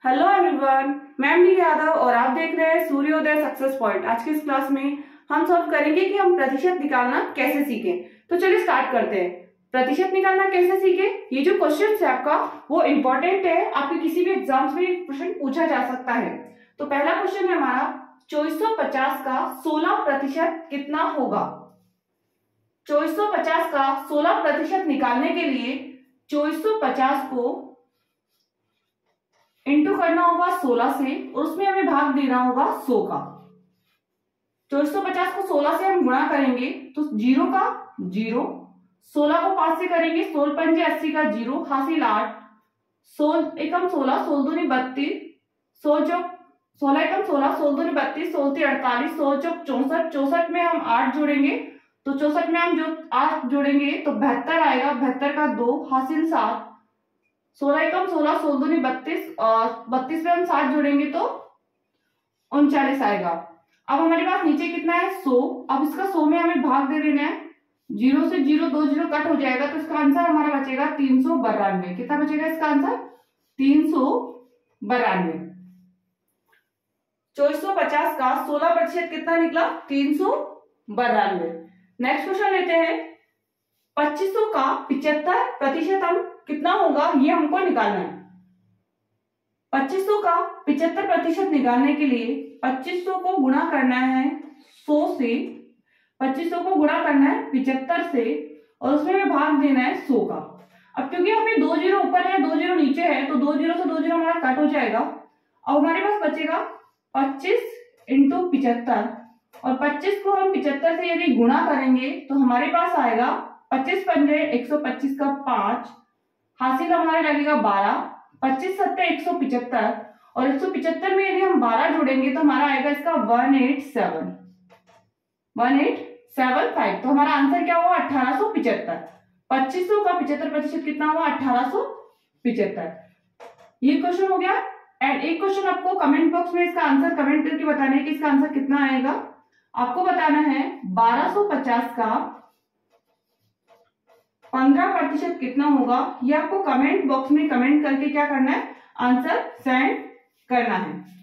Hello everyone, मैं अमनी यादव और आप देख रहे हैं सूर्योदय सक्सेस पॉइंट। आज की इस क्लास में हम सॉल्व करेंगे कि हम प्रतिशत निकालना कैसे सीखें। तो चलिए स्टार्ट करते हैं। प्रतिशत निकालना कैसे सीखें, ये जो क्वेश्चन है आपका वो इम्पोर्टेंट है, आपके किसी भी एग्जाम्स में प्रश्न पूछा जा सकता है। तो पहला क्वेश्चन है हमारा 2450 का 16% कितना होगा। 2450 का 16% निकालने के लिए 2450 को इंटू करना होगा 16 से और उसमें हमें भाग देना होगा 100 का। 2450 को 16 से हम गुणा करेंगे तो 0 का 0, 16 को 5 से करेंगे 16 पंजे 80 का 0, हासिल 8, 16 एकम 16, 16 दूनी 32, 16 चौक 16 एकम 16, 16 दूनी 32, 16 ती 48, 16 चौक 64, 64 में हम 8 जोड़ेंगे तो 64 में हम जो 8 जोड़ेंगे तो 72 आएगा, 72 का 2, हासिल 7, 16 एकम 16, 16 दूनी 32 और 32 में हम 7 जोड़ेंगे तो 39 आएगा। अब हमारे पास नीचे कितना है 100। अब इसका 100 में हमें भाग दे देना है, 0 से 0 2 0 कट हो जाएगा तो इसका आंसर हमारा बचेगा 392। कितना बचेगा इसका आंसर 392। 2450 का 16% कितना निकला 392। नेक्स्ट क्वेश्चन लेते हैं 2500 का 75% हम कितना होगा ये हमको निकालना है। 2500 का 75% निकालने के लिए 2500 को गुणा करना है 100 से, 2500 को गुणा करना है 75 से और उसमें हमें भाग देना है 100 का। अब क्योंकि हमें 2 0 ऊपर है 2 0 नीचे है तो 2 0 से 2 0 हमारा कट हो जाएगा। अब हमारे पास बचेगा 25 इंटू 75 और 25 को हम 75 से यदि गुणा करेंगे तो हमारे पास आएगा 25 पंजे 125 का 5, हासिल हमारे लगेगा 12, 25 सत्ते 175 और 175 में यदि हम 12 जोड़ेंगे तो हमारा आएगा इसका 1875। तो हमारा आंसर क्या हुआ 1875। 2500 का 75% कितना हुआ 1875। ये क्वेश्चन हो गया। एंड एक क्वेश्चन आपको कमेंट बॉक्स में इसका आंसर कमेंट करके बताना है कि इसका आंसर कितना आएगा। आपको बताना है 1250 का 15% कितना होगा। ये आपको कमेंट बॉक्स में कमेंट करके क्या करना है आंसर सेंड करना है।